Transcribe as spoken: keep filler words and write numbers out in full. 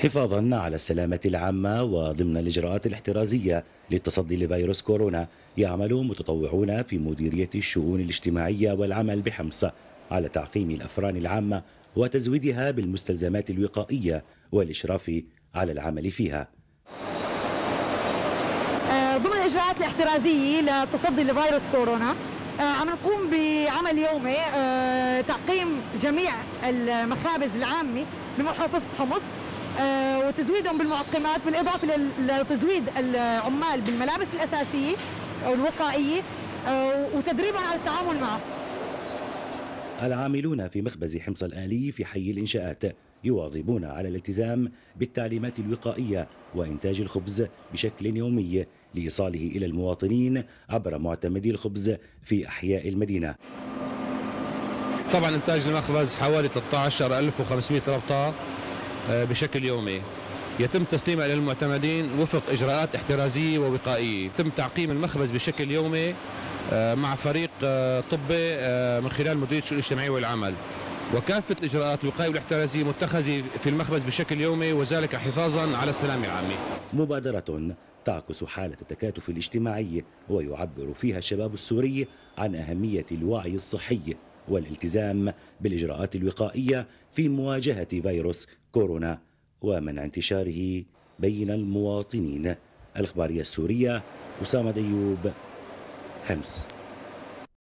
حفاظا على السلامة العامة وضمن الإجراءات الاحترازية للتصدي لفيروس كورونا، يعمل متطوعون في مديرية الشؤون الاجتماعية والعمل بحمص على تعقيم الأفران العامة وتزويدها بالمستلزمات الوقائية والإشراف على العمل فيها. ضمن الإجراءات الاحترازية للتصدي لفيروس كورونا عم نقوم بعمل يومي تعقيم جميع المخابز العامة بمحافظة حمص وتزويدهم بالمعقمات، بالإضافة لتزويد العمال بالملابس الأساسية أو الوقائية وتدريبهم على التعامل معه. العاملون في مخبز حمص الآلي في حي الإنشاءات يواظبون على الالتزام بالتعليمات الوقائية وإنتاج الخبز بشكل يومي لإيصاله إلى المواطنين عبر معتمدي الخبز في أحياء المدينة. طبعا إنتاج المخبز حوالي ثلاثة عشر ألف وخمسمئة ربطة بشكل يومي، يتم تسليمها إلى المعتمدين وفق إجراءات احترازية ووقائية. يتم تعقيم المخبز بشكل يومي مع فريق طبي من خلال مديرية الشؤون الاجتماعية والعمل، وكافة الإجراءات الوقائية والاحترازية متخذة في المخبز بشكل يومي، وذلك حفاظا على السلامة العامة. مبادرة تعكس حالة التكاتف الاجتماعي ويعبر فيها الشباب السوري عن أهمية الوعي الصحي والالتزام بالإجراءات الوقائية في مواجهة فيروس كورونا ومنع انتشاره بين المواطنين. الإخبارية السورية، أسامة ديوب، حمص.